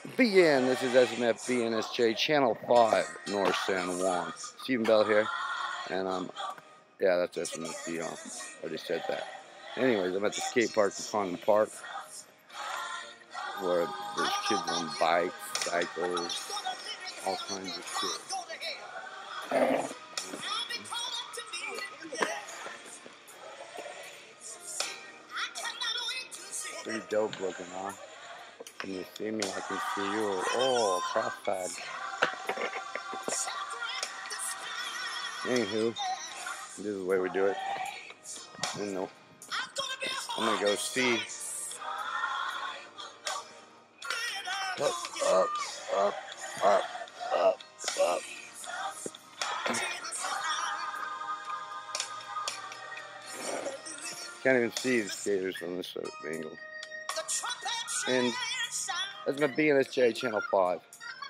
BN, this is SMF BNSJ, Channel 5, North San Juan. Stephen Bell here, and yeah, that's SMF BN. I already said that. Anyways, I'm at the skate park in Condon Park, where there's kids on bikes, cycles, all kinds of shit. Pretty dope looking, huh? Can you see me? I can see you. Oh, cross-tag. Anywho, this is the way we do it. I'm gonna go see. Up, up, up, up, up, up. Can't even see the skaters from this angle. And that's my BNSJ Channel 5.